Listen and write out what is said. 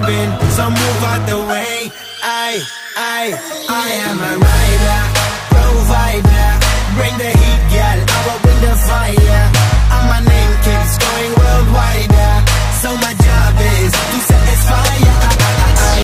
jumping, so move out the way. I am a rider.